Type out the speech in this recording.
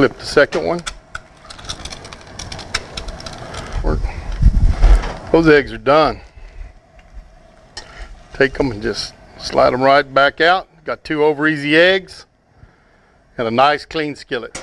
Flip the second one. Those eggs are done. Take them and just slide them right back out. Got 2 over easy eggs and a nice clean skillet.